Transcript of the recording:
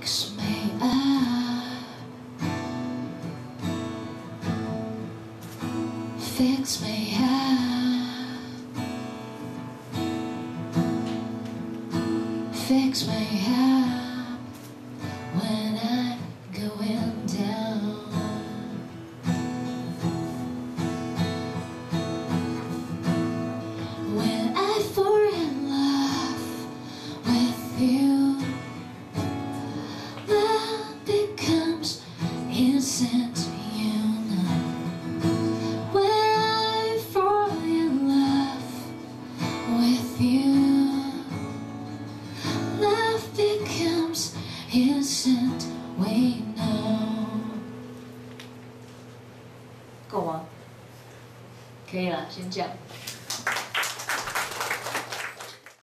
fix me up, fix me up, fix me up when I'm going down. When I fall in love with you, love becomes instant, you know. When I fall in love with you, love becomes instant, we know. 够吗？可以了，先这样。